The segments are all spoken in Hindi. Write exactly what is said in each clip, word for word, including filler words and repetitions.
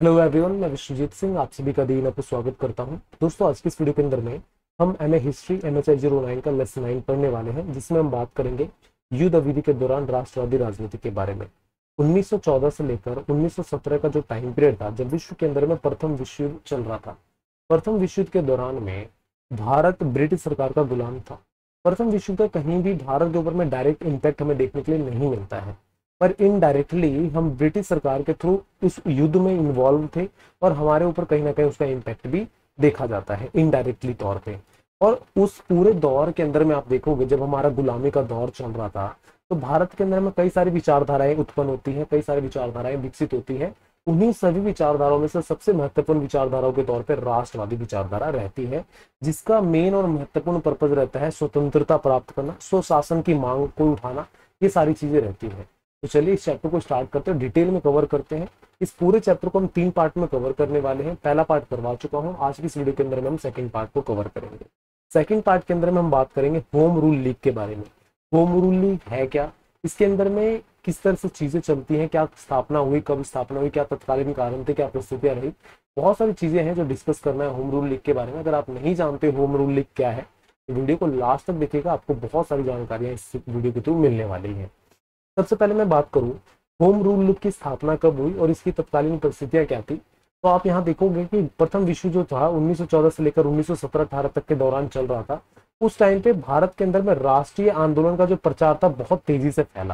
हेलो एवरीवन, मैं विश्वजीत सिंह आप सभी का दी पर स्वागत करता हूं। दोस्तों, आज की इस वीडियो के अंदर में हम M A history M H zero nine का लेसन नाइन पढ़ने वाले हैं, जिसमें हम बात करेंगे युद्ध अवधि के दौरान राष्ट्रवादी राजनीति के बारे में। उन्नीस सौ चौदह से लेकर उन्नीस सौ सत्रह का जो टाइम पीरियड था, जब विश्व के अंदर में प्रथम विश्व युद्ध चल रहा था। प्रथम विश्व युद्ध के दौरान में भारत ब्रिटिश सरकार का गुलाम था। प्रथम विश्व युद्ध का कहीं भी भारत के ऊपर में डायरेक्ट इम्पैक्ट हमें देखने के लिए नहीं मिलता है, पर इनडायरेक्टली हम ब्रिटिश सरकार के थ्रू इस युद्ध में इन्वॉल्व थे और हमारे ऊपर कहीं ना कहीं उसका इम्पैक्ट भी देखा जाता है इनडायरेक्टली तौर पे। और उस पूरे दौर के अंदर में आप देखोगे, जब हमारा गुलामी का दौर चल रहा था, तो भारत के अंदर में कई सारी विचारधाराएं उत्पन्न होती हैं, कई सारी विचारधाराएं विकसित होती है। उन्हीं सभी विचारधाराओं में से सबसे महत्वपूर्ण विचारधाराओं के तौर पर राष्ट्रवादी विचारधारा रहती है, जिसका मेन और महत्वपूर्ण पर्पज रहता है स्वतंत्रता प्राप्त करना, स्वशासन की मांग को उठाना। ये सारी चीजें रहती है। तो चलिए इस चैप्टर को स्टार्ट करते हैं, डिटेल में कवर करते हैं। इस पूरे चैप्टर को हम तीन पार्ट में कवर करने वाले हैं। पहला पार्ट करवा चुका हूं, आज की इस वीडियो के अंदर में हम सेकंड पार्ट को कवर करेंगे। सेकंड पार्ट के अंदर में हम बात करेंगे होम रूल लीग के बारे में। होम रूल लीग है क्या, इसके अंदर में किस तरह से चीजें चलती हैं, क्या स्थापना हुई, कब स्थापना हुई, क्या तत्कालीन कारण थे, क्या परिस्थितियां रही, बहुत सारी चीजें हैं जो डिस्कस करना है होम रूल लीग के बारे में। अगर आप नहीं जानते होम रूल लीग क्या है, तो वीडियो को लास्ट तक देखिएगा, आपको बहुत सारी जानकारियां इस वीडियो के थ्रू मिलने वाली है। सबसे पहले मैं बात करूं होम रूल लीग की स्थापना कब हुई और इसकी तत्कालीन परिस्थितियां क्या थी, तो आप यहां देखोगे कि प्रथम विश्व जो था उन्नीस सौ चौदह से लेकर उन्नीस सौ सत्रह अठारह तक के दौरान चल रहा था। उस टाइम पे भारत के अंदर में राष्ट्रीय आंदोलन का जो प्रचार था बहुत तेजी से फैला।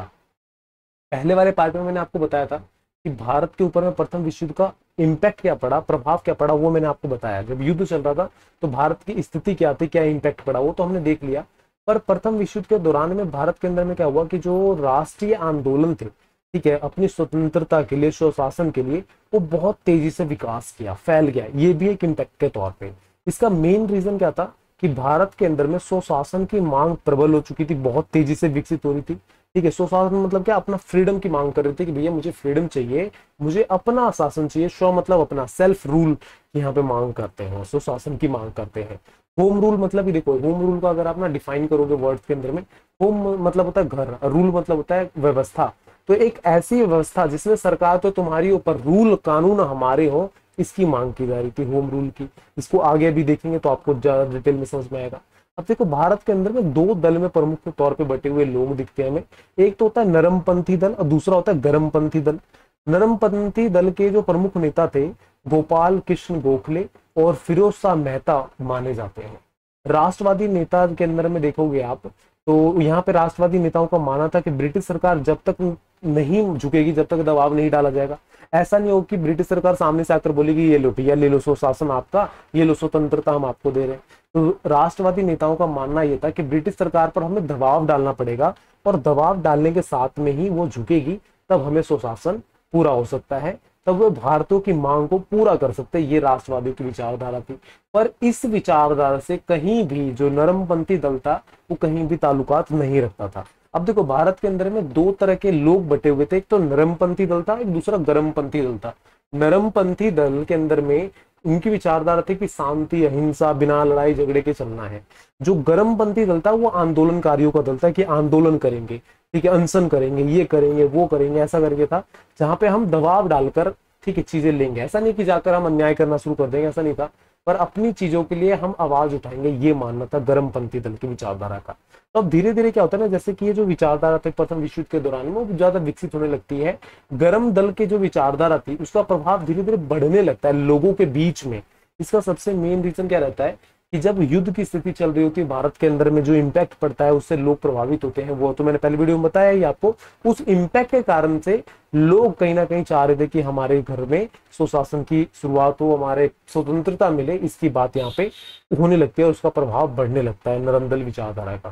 पहले वाले पार्ट में मैंने आपको बताया था कि भारत के ऊपर में प्रथम विश्व युद्ध का इम्पैक्ट क्या पड़ा, प्रभाव क्या पड़ा, वो मैंने आपको बताया। जब युद्ध चल रहा था तो भारत की स्थिति क्या थी, क्या इम्पैक्ट पड़ा, वो तो हमने देख लिया। पर प्रथम विश्व युद्ध के दौरान में भारत के अंदर में क्या हुआ कि जो राष्ट्रीय आंदोलन थे, ठीक है, अपनी स्वतंत्रता के लिए, स्वशासन के लिए, वो बहुत तेजी से विकास किया, फैल गया। ये भी एक इम्पैक्ट के तौर पे। इसका मेन रीजन क्या था कि भारत के अंदर में स्वशासन की मांग प्रबल हो चुकी थी, बहुत तेजी से विकसित हो रही थी। ठीक है, स्वशासन मतलब क्या, अपना फ्रीडम की मांग कर रहे थे कि भैया मुझे फ्रीडम चाहिए, मुझे अपना शासन चाहिए। स्व मतलब अपना, सेल्फ रूल यहाँ पे मांग करते हैं, स्वशासन की मांग करते हैं। होम रूल मतलब ही देखो, होम रूल का अगर आप ना डिफाइन करोगे वर्ड्स के अंदर में, होम मतलब होता है घर, रूल मतलब होता है व्यवस्था। तो एक ऐसी व्यवस्था जिसमें सरकार तो तुम्हारी ऊपर, रूल कानून हमारे हो, इसकी मांग की जा रही थी होम रूल की। इसको आगे भी देखेंगे तो आपको ज्यादा डिटेल में समझ में आएगा। अब देखो, भारत के अंदर में दो दल में प्रमुख तौर पे बटे हुए लोग दिखते हैं हमें। एक तो होता है नरमपंथी दल और दूसरा होता है गर्मपंथी दल। नरमपंथी दल के जो प्रमुख नेता थे गोपाल कृष्ण गोखले और फिरोज शाह मेहता माने जाते हैं। राष्ट्रवादी नेता के अंदर में देखोगे आप, तो यहाँ पे राष्ट्रवादी नेताओं का मानना था कि ब्रिटिश सरकार जब तक नहीं झुकेगी, जब तक दबाव नहीं डाला जाएगा, ऐसा नहीं हो कि ब्रिटिश सरकार सामने से आकर बोलेगी ये लो भैया, ले लो स्वशासन आपका, ये लो स्वतंत्रता हम आपको दे रहे हैं। तो राष्ट्रवादी नेताओं का मानना यह था कि ब्रिटिश सरकार पर हमें दबाव डालना पड़ेगा और दबाव डालने के साथ में ही वो झुकेगी, तब हमें स्वशासन पूरा हो सकता है, तब वो भारतीयों की मांग को पूरा कर सकते। ये राष्ट्रवादियों की विचारधारा थी। पर इस विचारधारा से कहीं भी जो नरमपंथी दल था वो कहीं भी ताल्लुकात नहीं रखता था। अब देखो, भारत के अंदर में दो तरह के लोग बटे हुए थे, एक तो नरमपंथी दल था, एक दूसरा गर्मपंथी दल था। नरमपंथी दल के अंदर में उनकी विचारधारा थी कि शांति, अहिंसा, बिना लड़ाई झगड़े के चलना है। जो गर्मपंथी दल था वो आंदोलनकारियों का दल था कि आंदोलन करेंगे, ठीक है, अनशन करेंगे, ये करेंगे, वो करेंगे, ऐसा करके था, जहां पे हम दबाव डालकर, ठीक है, चीजें लेंगे। ऐसा नहीं कि जाकर हम अन्याय करना शुरू कर देंगे, ऐसा नहीं था, पर अपनी चीजों के लिए हम आवाज उठाएंगे, ये मानना था गर्मपंथी दल की विचारधारा का। तो अब धीरे धीरे क्या होता है ना, जैसे कि ये जो विचारधारा थी प्रथम विश्व युद्ध के दौरान में, वो ज्यादा विकसित होने लगती है। गर्म दल के जो विचारधारा थी उसका प्रभाव धीरे धीरे बढ़ने लगता है लोगों के बीच में। इसका सबसे मेन रीजन क्या रहता है कि जब युद्ध की स्थिति चल रही होती है भारत के अंदर में, जो इम्पैक्ट पड़ता है उससे लोग प्रभावित होते हैं। वो तो मैंने पहले वीडियो में बताया ही आपको। उस इम्पैक्ट के कारण से लोग कहीं ना कहीं चाह रहे थे कि हमारे घर में स्वशासन की शुरुआत हो, हमारे स्वतंत्रता मिले, इसकी बात यहाँ पे होने लगती है और उसका प्रभाव बढ़ने लगता है नरम दल विचारधारा का।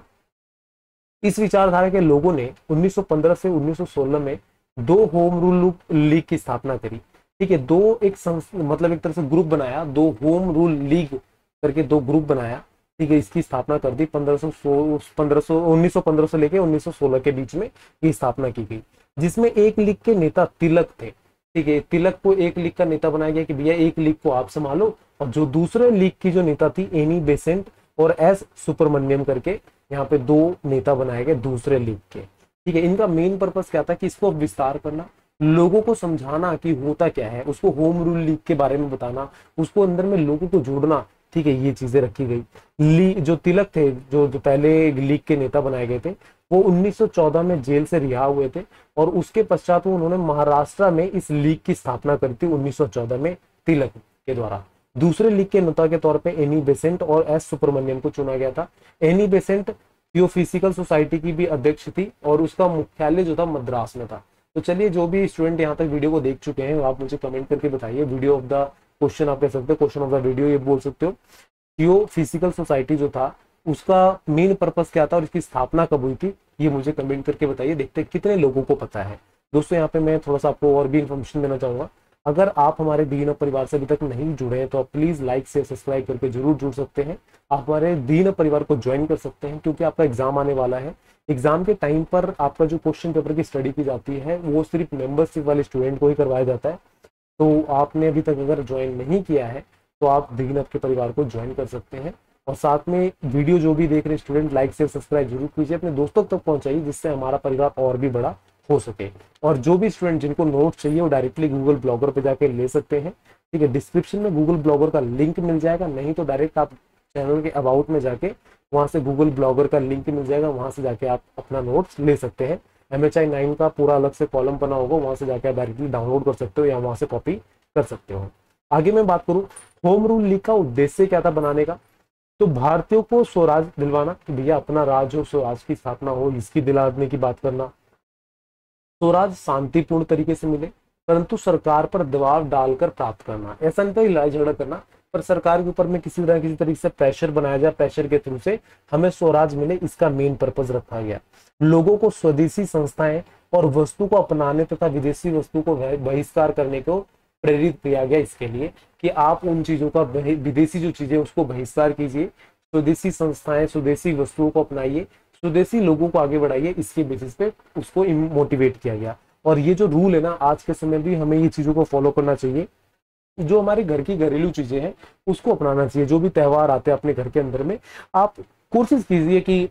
इस विचारधारा के लोगों ने उन्नीस सौ पंद्रह से उन्नीस सौ सोलह में दो होम रूल लीग की स्थापना करी। ठीक है, दो एक मतलब एक तरह से ग्रुप बनाया, दो होम रूल लीग करके दो ग्रुप बनाया। ठीक है, इसकी स्थापना कर दी पंद्रह सौ पंद्रह सौ उन्नीस सौ पंद्रह से लेके उन्नीस सौ सोलह के बीच में ये स्थापना की गई, जिसमें एक लीग के नेता तिलक थे। ठीक है, तिलक को एक लीग का नेता बनाया गया कि भैया एक लीग को आप संभालो, और जो दूसरे लीग की जो नेता थी एनी बेसेंट और एस सुब्रमण्यम करके, यहाँ पे दो नेता बनाए गए दूसरे लीग के। ठीक है, इनका मेन पर्पस क्या था कि इसको विस्तार करना, लोगों को समझाना कि होता क्या है, उसको होम रूल लीग के बारे में बताना, उसको अंदर में लोगों को जोड़ना, ठीक है, ये चीजें रखी गई। ली जो तिलक थे, जो, जो पहले लीग के नेता बनाए गए थे, वो उन्नीस सौ चौदह में जेल से रिहा हुए थे और उसके पश्चात उन्होंने महाराष्ट्र में इस लीग की स्थापना करी थी उन्नीस सौ चौदह में तिलक के द्वारा। दूसरे लीग के नेता के तौर पे एनी बेसेंट और एस सुब्रमण्यम को चुना गया था। एनी बेसेंट थियोफिजिकल सोसाइटी की भी अध्यक्ष थी और उसका मुख्यालय जो था मद्रास में था। तो चलिए, जो भी स्टूडेंट यहाँ तक वीडियो को देख चुके हैं आप मुझे कमेंट करके बताइए, वीडियो ऑफ द क्वेश्चन आप कह सकते हो, क्वेश्चन ऑफ द वीडियो ये बोल सकते हो। थियोफिजिकल सोसाइटी जो था उसका मेन पर्पस क्या था और इसकी स्थापना कब हुई थी, ये मुझे कमेंट करके बताइए, देखते हैं कितने लोगों को पता है। दोस्तों यहाँ पे मैं थोड़ा सा आपको और भी इन्फॉर्मेशन देना चाहूंगा। अगर आप हमारे दीन परिवार से अभी तक नहीं जुड़े हैं तो आप प्लीज लाइक से सब्सक्राइब करके जरूर जुड़ सकते हैं। आप हमारे दीन परिवार को ज्वाइन कर सकते हैं क्योंकि आपका एग्जाम आने वाला है। एग्जाम के टाइम पर आपका जो क्वेश्चन पेपर की स्टडी की जाती है वो सिर्फ मेंबरशिप वाले स्टूडेंट को ही करवाया जाता है। तो आपने अभी तक अगर ज्वाइन नहीं किया है तो आप दीन के परिवार को ज्वाइन कर सकते हैं। और साथ में वीडियो जो भी देख रहे स्टूडेंट लाइक से सब्सक्राइब जरूर कीजिए, अपने दोस्तों तक पहुंचाइए जिससे हमारा परिवार और भी बड़ा हो सके। और जो भी स्टूडेंट जिनको नोट्स चाहिए वो डायरेक्टली गूगल ब्लॉगर पे जाके ले सकते हैं, ठीक है। डिस्क्रिप्शन में गूगल ब्लॉगर का लिंक मिल जाएगा, नहीं तो डायरेक्ट आप चैनल के अबाउट में जाके वहां से गूगल ब्लॉगर का लिंक मिल जाएगा, वहां से जाके आप अपना नोट्स ले सकते हैं। एम एच आई नाइन का पूरा अलग से कॉलम बना होगा, वहां से जाके आप डायरेक्टली डाउनलोड कर सकते हो या वहां से कॉपी कर सकते हो। आगे मैं बात करूं होम रूल लीग का उद्देश्य क्या था बनाने का, तो भारतीयों को स्वराज दिलवाना, कि भैया अपना राज्य हो, स्वराज की स्थापना हो, इसकी दिलाने की बात करना। स्वराज शांतिपूर्ण तरीके से मिले परंतु सरकार पर दबाव डालकर प्राप्त करना, ऐसा नहीं था लड़ाई झगड़ा करना, पर सरकार के ऊपर में किसी तरह किसी तरीके से प्रेशर बनाया जाए, प्रेशर के थ्रू से हमें स्वराज मिले, इसका मेन पर्पज रखा गया। लोगों को स्वदेशी संस्थाएं और वस्तु को अपनाने तथा विदेशी वस्तु को बहिष्कार करने को प्रेरित किया गया, इसके लिए कि आप उन चीजों का विदेशी जो चीजें उसको बहिष्कार कीजिए, स्वदेशी संस्थाएं स्वदेशी वस्तुओं को अपनाइए, स्वदेशी लोगों को आगे बढ़ाइए, इसके बेसिस पे उसको मोटिवेट किया गया। और ये जो रूल है ना, आज के समय भी हमें ये चीजों को फॉलो करना चाहिए। जो हमारे घर की घरेलू चीजें हैं उसको अपनाना चाहिए। जो भी त्योहार आते हैं अपने घर के अंदर में, आप कोशिश कीजिए कि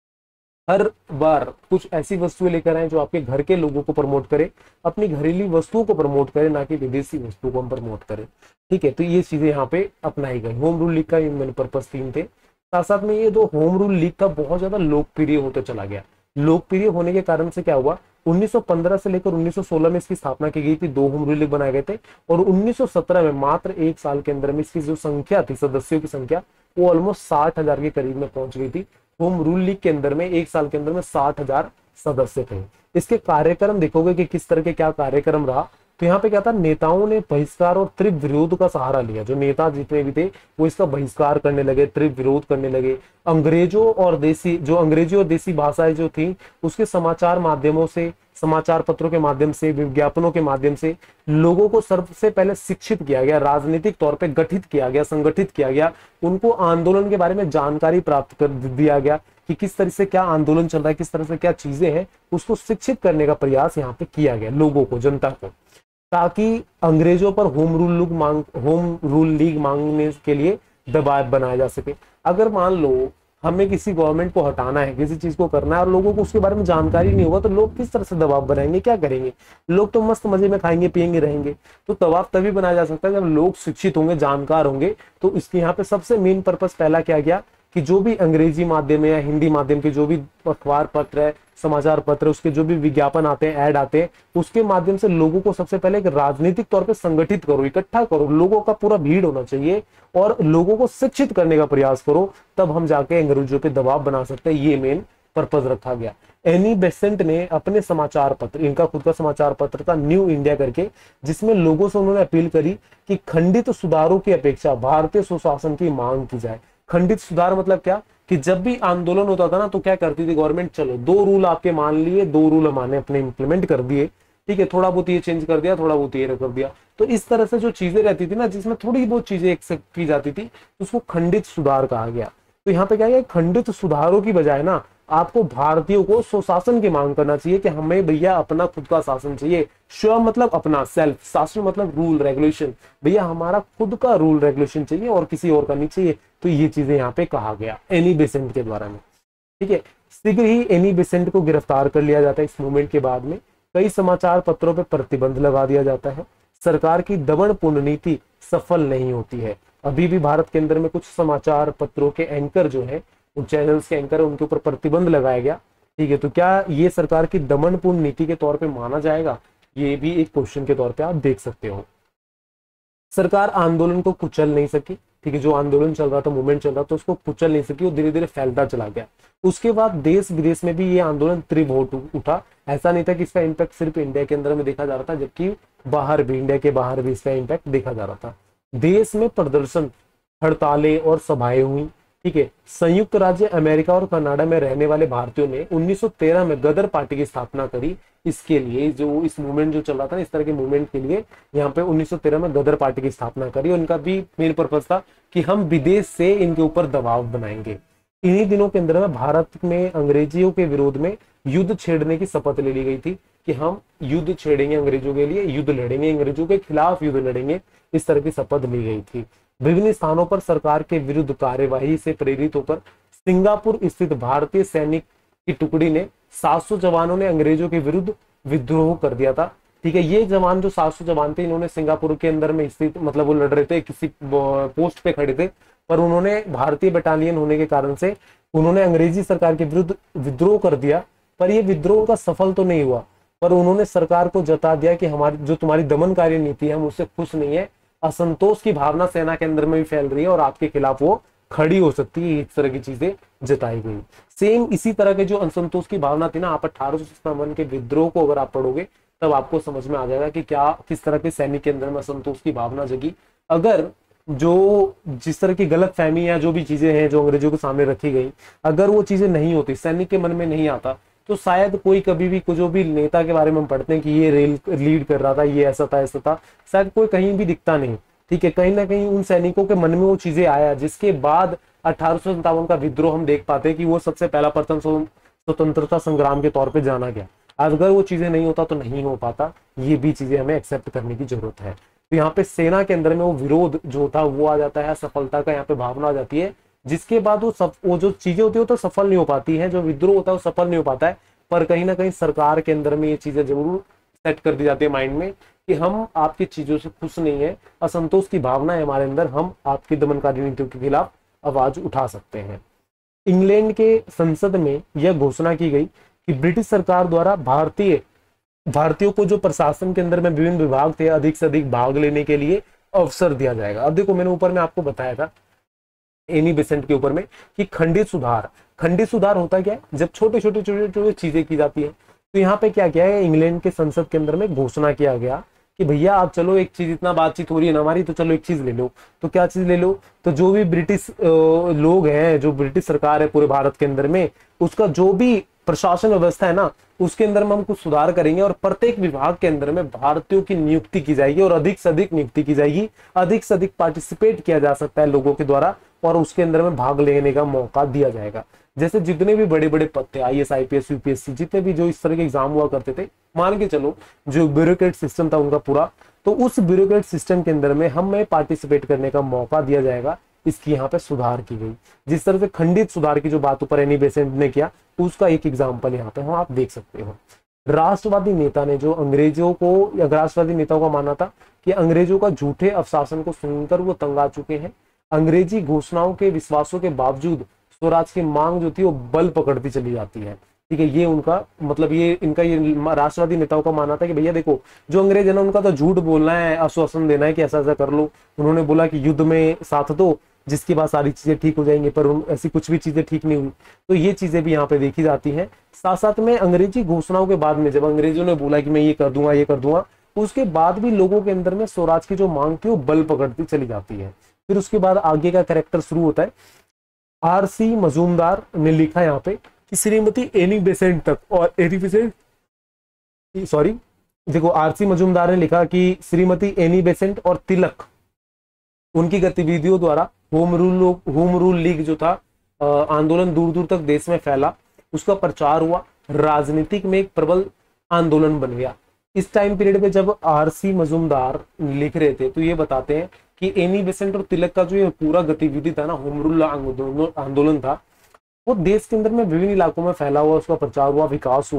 हर बार कुछ ऐसी वस्तुएं लेकर आए जो आपके घर के लोगों को प्रमोट करे, अपनी घरेलू वस्तुओं को प्रमोट करे, ना कि विदेशी वस्तुओं को हम प्रमोट करें, ठीक है। तो ये चीजें यहाँ पे अपनाई गई। होम रूल लीग का ये मेन पर्पस तीन थे। साथ साथ में ये दो होम रूल लीग का बहुत ज्यादा लोकप्रिय होता चला गया। लोकप्रिय होने के कारण से क्या हुआ, उन्नीस सौ पंद्रह से लेकर उन्नीस सौ सोलह में इसकी स्थापना की गई थी, दो होम रूल लीग बनाए गए थे। और उन्नीस सौ सत्रह में मात्र एक साल के अंदर में इसकी जो संख्या थी, सदस्यों की संख्या, वो ऑलमोस्ट साठ हजार के करीब में पहुंच गई थी। होम रूल लीग के अंदर में एक साल के अंदर में साठ हजार सदस्य थे। इसके कार्यक्रम देखोगे कि किस तरह के क्या कार्यक्रम रहा, तो यहाँ पे क्या था, नेताओं ने बहिष्कार और तीव्र विरोध का सहारा लिया। जो नेता जितने भी थे वो इसका बहिष्कार करने लगे, तीव्र विरोध करने लगे। अंग्रेजों और देसी जो अंग्रेजी और देसी भाषाएं जो थी उसके समाचार माध्यमों से, समाचार पत्रों के माध्यम से, विज्ञापनों के माध्यम से लोगों को सबसे पहले शिक्षित किया गया, राजनीतिक तौर पे गठित किया गया, संगठित किया गया। उनको आंदोलन के बारे में जानकारी प्राप्त कर दिया गया कि किस तरह से क्या आंदोलन चल रहा है, किस तरह से क्या चीजें हैं, उसको शिक्षित करने का प्रयास यहाँ पे किया गया लोगों को, जनता को, ताकि अंग्रेजों पर होम रूल लीग मांग होम रूल लीग मांगने के लिए दबाव बनाया जा सके। अगर मान लो हमें किसी गवर्नमेंट को हटाना है, किसी चीज को करना है और लोगों को उसके बारे में जानकारी नहीं होगा, तो लोग किस तरह से दबाव बनाएंगे, क्या करेंगे? लोग तो मस्त मजे में खाएंगे पिएंगे रहेंगे। तो दबाव तभी बनाया जा सकता है जब लोग शिक्षित होंगे, जानकार होंगे। तो इसके यहाँ पे सबसे मेन पर्पस पहला क्या गया कि जो भी अंग्रेजी माध्यम या हिंदी माध्यम के जो भी अखबार पत्र है, समाचार पत्र, उसके जो भी विज्ञापन आते हैं, ऐड आते हैं, उसके माध्यम से लोगों को सबसे पहले एक राजनीतिक तौर पे संगठित करो, इकट्ठा करो, लोगों का पूरा भीड़ होना चाहिए और लोगों को शिक्षित करने का प्रयास करो, तब हम जाके अंग्रेजों पे दबाव बना सकते हैं। ये मेन पर्पज रखा गया। एनी बेसेंट ने अपने समाचार पत्र, इनका खुद का समाचार पत्र था न्यू इंडिया करके, जिसमें लोगों से उन्होंने अपील करी कि खंडित सुधारों की अपेक्षा भारतीय सुशासन की मांग की जाए। खंडित सुधार मतलब क्या कि जब भी आंदोलन होता था ना तो क्या करती थी गवर्नमेंट, चलो दो रूल आपके मान लिए, दो रूल हमारे अपने इंप्लीमेंट कर दिए, ठीक है, थोड़ा बहुत ये चेंज कर दिया, थोड़ा बहुत ये कर दिया। तो इस तरह से जो चीजें रहती थी ना, जिसमें थोड़ी बहुत चीजें एक्सेप्ट की जाती थी, उसको खंडित सुधार कहा गया। तो यहाँ पे क्या है, खंडित सुधारों की बजाय ना आपको भारतीयों को स्वशासन की मांग करना चाहिए कि हमें भैया अपना खुद का शासन चाहिए। स्व मतलब अपना, सेल्फ, शासन मतलब रूल रेगुलेशन, भैया हमारा खुद का रूल रेगुलेशन चाहिए और किसी और का नहीं चाहिए। तो ये चीजें यहाँ पे कहा गया एनी बेसेंट के द्वारा में, ठीक है। शीघ्र ही एनी बेसेंट को गिरफ्तार कर लिया जाता है इस मूवमेंट के बाद में। कई समाचार पत्रों पर प्रतिबंध लगा दिया जाता है। सरकार की दमनपूर्ण नीति सफल नहीं होती है। अभी भी भारत के अंदर में कुछ समाचार पत्रों के एंकर जो है, उन चैनल्स के एंकर, उनके ऊपर प्रतिबंध लगाया गया। ठीक है, तो क्या ये सरकार की दमनपूर्ण नीति के तौर पे माना जाएगा? ये भी एक क्वेश्चन के तौर पे आप देख सकते हो। सरकार आंदोलन को कुचल नहीं सकी। ठीक है, जो आंदोलन चल रहा था, मूवमेंट चल रहा था, उसको कुचल नहीं सकी, वो धीरे धीरे फैलता चला गया। उसके बाद देश विदेश में भी ये आंदोलन तीव्र हो उठा। ऐसा नहीं था कि इसका इम्पैक्ट सिर्फ इंडिया के अंदर में देखा जा रहा था, जबकि बाहर भी, इंडिया के बाहर भी इसका इम्पैक्ट देखा जा रहा था। देश में प्रदर्शन, हड़तालें और सभाएं हुई। ठीक है, संयुक्त राज्य अमेरिका और कनाडा में रहने वाले भारतीयों ने उन्नीस सौ तेरह में गदर पार्टी की स्थापना करी। इसके लिए जो इस मूवमेंट जो चल रहा था, इस तरह के मूवमेंट के लिए यहाँ पे उन्नीस सौ तेरह में गदर पार्टी की स्थापना करी। और इनका भी मेन पर्पस था कि हम विदेश से इनके ऊपर दबाव बनाएंगे। इन्हीं दिनों के अंदर में भारत में अंग्रेजियों के विरोध में युद्ध छेड़ने की शपथ ले ली गई थी कि हम युद्ध छेड़ेंगे, अंग्रेजों के लिए युद्ध लड़ेंगे, अंग्रेजों के खिलाफ युद्ध लड़ेंगे। इस तरह की शपथ ली गई थी। विभिन्न स्थानों पर सरकार के विरुद्ध कार्यवाही से प्रेरित होकर सिंगापुर स्थित भारतीय सैनिक की टुकड़ी ने सात सौ जवानों ने अंग्रेजों के विरुद्ध विद्रोह कर दिया था। ठीक है, ये जवान जो सात सौ जवान थे, इन्होंने सिंगापुर के अंदर में स्थित, मतलब वो लड़ रहे थे, किसी पोस्ट पे खड़े थे, पर उन्होंने भारतीय बटालियन होने के कारण से उन्होंने अंग्रेजी सरकार के विरुद्ध विद्रोह कर दिया। पर यह विद्रोह का सफल तो नहीं हुआ, पर उन्होंने सरकार को जता दिया कि हमारी जो तुम्हारी दमनकारी नीति है, हम उससे खुश नहीं है। असंतोष की भावना सेना के अंदर में भी फैल रही है और आपके खिलाफ वो खड़ी हो सकती है। इस तरह की चीजें जताई गई। सेम इसी तरह के जो असंतोष की भावना थी ना, आप अठारह सौ सत्तावन के विद्रोह को अगर आप पढ़ोगे तब आपको समझ में आ जाएगा कि क्या किस तरह के सैनिक के अंदर में असंतोष की भावना जगी। अगर जो जिस तरह की गलत फहमी या जो भी चीजें हैं जो अंग्रेजों के सामने रखी गई, अगर वो चीजें नहीं होती, सैनिक के मन में नहीं आता, तो शायद कोई कभी भी जो भी नेता के बारे में हम पढ़ते हैं कि ये रेल लीड कर रहा था, ये ऐसा था ऐसा था, शायद कोई कहीं भी दिखता नहीं। ठीक है, कहीं ना कहीं उन सैनिकों के मन में वो चीजें आया, जिसके बाद अठारह सौ सत्तावन का विद्रोह हम देख पाते हैं कि वो सबसे पहला प्रथम स्वतंत्रता संग्राम के तौर पे जाना गया। अगर वो चीजें नहीं होता तो नहीं हो पाता। ये भी चीजें हमें एक्सेप्ट करने की जरूरत है। तो यहाँ पे सेना के अंदर में वो विरोध जो था वो आ जाता है, सफलता का यहाँ पे भावना आ जाती है, जिसके बाद वो सब वो जो चीजें होती है वो तो सफल नहीं हो पाती है, जो विद्रोह होता है वो सफल नहीं हो पाता है। पर कहीं ना कहीं सरकार के अंदर में ये चीजें जरूर सेट कर दी जाती है माइंड में कि हम आपकी चीजों से खुश नहीं है, असंतोष की भावना है हमारे अंदर, हम आपकी दमनकारी नीतियों के खिलाफ आवाज उठा सकते हैं। इंग्लैंड के संसद में यह घोषणा की गई कि ब्रिटिश सरकार द्वारा भारतीय भारतीयों को जो प्रशासन के अंदर में विभिन्न विभाग थे, अधिक से अधिक भाग लेने के लिए अवसर दिया जाएगा। अब देखो, मैंने ऊपर में आपको बताया था एनी बेसेंट के ऊपर में कि खंडित सुधार, खंडित सुधार होता क्या है, जब छोटे छोटे छोटे छोटे चीजें की जाती है। तो यहाँ पे क्या किया है, इंग्लैंड के संसद के अंदर में घोषणा किया गया कि भैया आप चलो एक चीज, इतना बातचीत हो रही है ना हमारी, तो चलो एक चीज ले लो। तो क्या चीज ले लो, तो जो भी ब्रिटिश लोग हैं, जो ब्रिटिश सरकार है पूरे भारत के अंदर में, उसका जो भी प्रशासन व्यवस्था है ना, उसके अंदर में हम कुछ सुधार करेंगे और प्रत्येक विभाग के अंदर में भारतीयों की नियुक्ति की जाएगी और अधिक से अधिक नियुक्ति की जाएगी, अधिक से अधिक पार्टिसिपेट किया जा सकता है लोगों के द्वारा और उसके अंदर में भाग लेने का मौका दिया जाएगा। जैसे जितने भी बड़े बड़े पद थे, I S I P S UPSC, जितने भी जो इस तरह के एग्जाम हुआ करते थे, मान के चलो जो ब्यूरोक्रेट सिस्टम था उनका पूरा, तो उस ब्यूरोक्रेट सिस्टम के अंदर में हमें पार्टिसिपेट करने का मौका दिया जाएगा। इसकी यहाँ पे सुधार की गई। जिस तरह से खंडित सुधार की जो बात ऊपर एनी बेसेंट ने किया, उसका एक एग्जाम्पल यहाँ पे हम आप देख सकते हो। राष्ट्रवादी नेता ने जो अंग्रेजों को, या राष्ट्रवादी नेताओं का मानना था कि अंग्रेजों का झूठे अवशासन को सुनकर वो तंग आ चुके हैं। अंग्रेजी घोषणाओं के विश्वासों के बावजूद स्वराज की मांग जो थी वो बल पकड़ती चली जाती है। ठीक है, ये उनका मतलब ये इनका ये राष्ट्रवादी नेताओं का मानना था कि भैया देखो, जो अंग्रेज है ना, उनका तो झूठ बोलना है, आश्वासन देना है कि ऐसा ऐसा कर लो। उन्होंने बोला कि युद्ध में साथ दो, जिसके बाद सारी चीजें ठीक हो जाएंगी, पर ऐसी कुछ भी चीजें ठीक नहीं हुई। तो ये चीजें भी यहाँ पे देखी जाती हैं। साथ साथ में अंग्रेजी घोषणाओं के बाद में जब अंग्रेजों ने बोला कि मैं ये कर दूंगा ये कर दूंगा, उसके बाद भी लोगों के अंदर में स्वराज की जो मांग थी वो बल पकड़ती चली जाती है। फिर उसके बाद आगे का कैरेक्टर शुरू होता है। आर सी मजूमदार ने लिखा यहाँ पे कि श्रीमती एनी बेसेंट तक और एनी बेसेंट सॉरी देखो आर सी मजूमदार ने लिखा कि श्रीमती एनी बेसेंट और तिलक उनकी गतिविधियों द्वारा home rule home rule league जो था आंदोलन दूर दूर तक देश में फैला, उसका प्रचार हुआ, राजनीतिक में एक प्रबल आंदोलन बन गया। इस टाइम पीरियड में जब आर सी मजूमदार लिख रहे थे तो ये बताते हैं कि एनी बेसेंट और तिलक का जो ये पूरा गतिविधि था ना, होम रूल आंदोलन था, वो देश के अंदर में विभिन्न इलाकों में फैला हुआ, उसका प्रचार हुआ, विकास हुआ।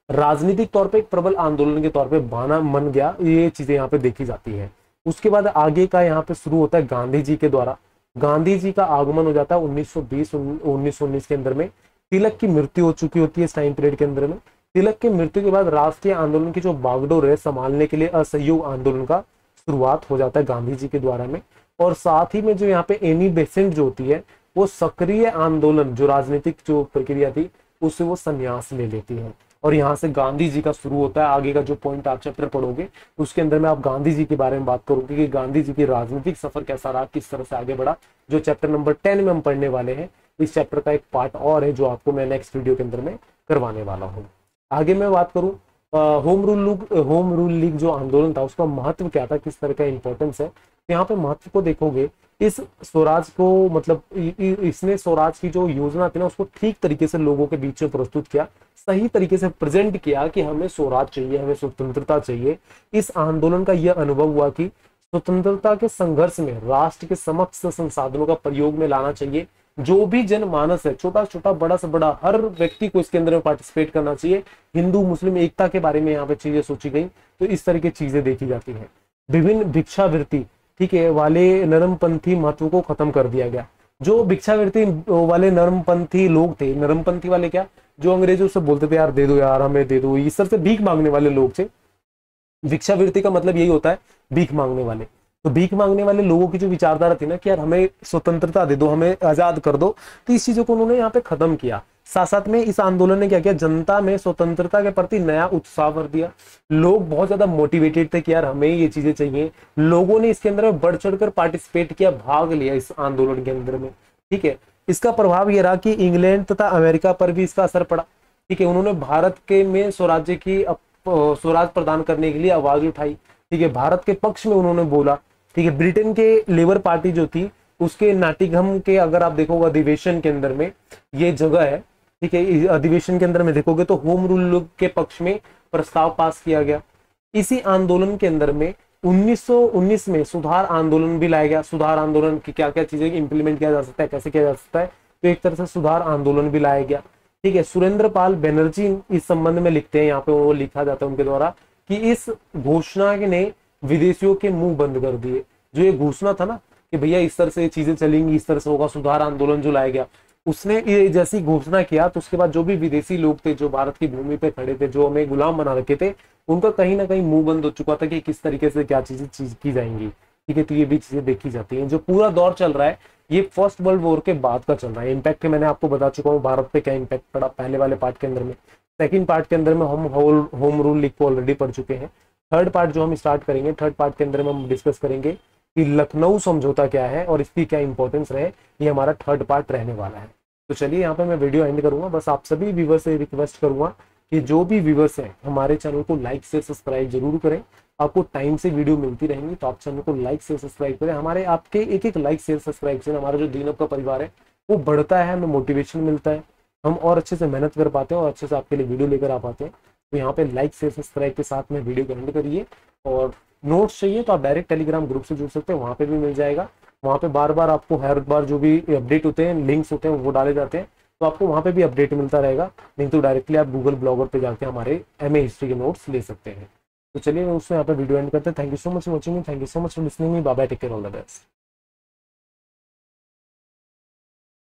राजनीतिक तौर पे एक प्रबल आंदोलन के तौर पे बना मन गया, ये चीजें यहाँ पे देखी जाती है। उसके बाद आगे का यहाँ पे शुरू होता है गांधी जी के द्वारा। गांधी जी का आगमन हो जाता है उन्नीस सौ बीस उन्नीस सौ उन्नीस के अंदर में। तिलक की मृत्यु हो चुकी होती है इस टाइम पीरियड के अंदर में। तिलक की मृत्यु के बाद राष्ट्रीय आंदोलन की जो बागडोर है संभालने के लिए असहयोग आंदोलन का शुरुआत हो जाता है गांधी जी के द्वारा में। और साथ ही में जो यहाँ पे एनी बेसेंट जो होती है वो सक्रिय आंदोलन, जो राजनीतिक जो प्रक्रिया थी उससे वो संन्यास ले लेती है। और यहाँ से गांधी जी का शुरू होता है। आगे का जो पॉइंट आप चैप्टर पढ़ोगे उसके अंदर में आप गांधी जी के बारे में बात करोगे कि गांधी जी की राजनीतिक सफर कैसा रहा, किस तरह से आगे बढ़ा, जो चैप्टर नंबर टेन में हम पढ़ने वाले हैं। इस चैप्टर का एक पार्ट और है जो आपको मैं नेक्स्ट वीडियो के अंदर में करवाने वाला हूँ। आगे मैं बात करूँ home rule home rule league जो आंदोलन था उसका महत्व क्या था, किस तरह का इंपॉर्टेंस है। तो यहाँ पे महत्व को देखोगे, इस स्वराज को मतलब इसने स्वराज की जो योजना थी ना उसको ठीक तरीके से लोगों के बीच में प्रस्तुत किया, सही तरीके से प्रेजेंट किया कि हमें स्वराज चाहिए, हमें स्वतंत्रता चाहिए। इस आंदोलन का यह अनुभव हुआ कि स्वतंत्रता के संघर्ष में राष्ट्र के समक्ष संसाधनों का प्रयोग में लाना चाहिए। जो भी जनमानस है, छोटा छोटा बड़ा से बड़ा, हर व्यक्ति को इसके अंदर में पार्टिसिपेट करना चाहिए। हिंदू मुस्लिम एकता के बारे में यहाँ पे चीजें सोची गई। तो इस तरह की चीजें देखी जाती है। विभिन्न भिक्षावृत्ति ठीक है वाले नरमपंथी महत्व को खत्म कर दिया गया। जो भिक्षावृत्ति वाले नरमपंथी लोग थे, नरमपंथी वाले क्या, जो अंग्रेजों से बोलते थे यार दे दो यार हमें दे दो, इस तरह से भीख मांगने वाले लोग थे। भिक्षावृत्ति का मतलब यही होता है, भीख मांगने वाले। तो भीख मांगने वाले लोगों की जो विचारधारा थी ना कि यार हमें स्वतंत्रता दे दो, हमें आजाद कर दो, तो इस चीजों को उन्होंने यहाँ पे खत्म किया। साथ साथ में इस आंदोलन ने क्या किया, जनता में स्वतंत्रता के प्रति नया उत्साह भर दिया। लोग बहुत ज्यादा मोटिवेटेड थे कि यार हमें ये चीजें चाहिए। लोगों ने इसके अंदर बढ़ चढ़कर पार्टिसिपेट किया, भाग लिया इस आंदोलन के अंदर में। ठीक है, इसका प्रभाव ये रहा कि इंग्लैंड तथा अमेरिका पर भी इसका असर पड़ा। ठीक है, उन्होंने भारत के में स्वराज्य की स्वराज प्रदान करने के लिए आवाज उठाई। ठीक है, भारत के पक्ष में उन्होंने बोला। ठीक है, ब्रिटेन के लेबर पार्टी जो थी उसके नाटिगम के अगर आप देखोगे अधिवेशन के अंदर में ये जगह है। ठीक है, अधिवेशन के अंदर में देखोगे तो होम रूल के पक्ष में प्रस्ताव पास किया गया। इसी आंदोलन के अंदर में उन्नीस सौ उन्नीस में सुधार आंदोलन भी लाया गया। सुधार आंदोलन की क्या क्या चीजें इंप्लीमेंट किया जा सकता है, कैसे किया जा सकता है, तो एक तरह से सुधार आंदोलन भी लाया गया। ठीक है, सुरेंद्र पाल बनर्जी इस संबंध में लिखते हैं, यहाँ पे वो लिखा जाता है उनके द्वारा कि इस घोषणा ने विदेशियों के मुंह बंद कर दिए। जो ये घोषणा था ना कि भैया इस तरह से चीजें चलेंगी, इस तरह से होगा, सुधार आंदोलन जो लाया गया, उसने ये जैसी घोषणा किया तो उसके बाद जो भी विदेशी लोग थे जो भारत की भूमि पे खड़े थे, जो हमें गुलाम बना रखे थे, उनका कहीं ना कहीं मुंह बंद हो चुका था कि किस तरीके से क्या चीजें चीज की जाएंगी। ठीक है, तो ये भी चीजें देखी जाती हैं। जो पूरा दौर चल रहा है ये फर्स्ट वर्ल्ड वॉर के बाद का चल रहा है। इम्पैक्ट मैंने आपको बता चुका हूँ भारत पे क्या इम्पैक्ट पड़ा पहले वाले पार्ट के अंदर में। सेकंड पार्ट के अंदर में हम होम रूल लीग को ऑलरेडी पढ़ चुके हैं। थर्ड पार्ट जो हम स्टार्ट करेंगे, थर्ड पार्ट के अंदर में हम डिस्कस करेंगे कि लखनऊ समझौता क्या है और इसकी क्या इंपॉर्टेंस रहे। ये हमारा थर्ड पार्ट रहने वाला है। तो चलिए यहाँ पे मैं वीडियो एंड करूंगा। बस आप सभी व्यूअर्स से रिक्वेस्ट करूंगा कि जो भी व्यूअर्स हैं हमारे चैनल को लाइक से सब्सक्राइब जरूर करें। आपको टाइम से वीडियो मिलती रहेंगी तो आप चैनल को लाइक से सब्सक्राइब करें। हमारे आपके एक एक लाइक शेयर सब्सक्राइब से हमारा जो दीनअप का परिवार है वो बढ़ता है, हमें मोटिवेशन मिलता है, हम और अच्छे से मेहनत कर पाते हैं और अच्छे से आपके लिए वीडियो लेकर आ पाते हैं। तो यहाँ पे लाइक शेयर सब्सक्राइब के साथ में वीडियो को एंड करिए। और नोट्स चाहिए तो आप डायरेक्ट टेलीग्राम ग्रुप से जुड़ सकते हैं, वहाँ पे भी मिल जाएगा। वहाँ पे बार बार आपको हर बार जो भी अपडेट होते हैं, लिंक्स होते हैं वो डाले जाते हैं, तो आपको वहाँ पे भी अपडेट मिलता रहेगा। नहीं तो डायरेक्टली आप गूगल ब्लॉगर पे जाके हमारे एम ए हिस्ट्री के नोट्स ले सकते हैं। तो चलिए उसमें यहाँ पे वीडियो एंड करते हैं। Thank you so much for watching me, thank you so much for listening me, bye bye, take care, all the best.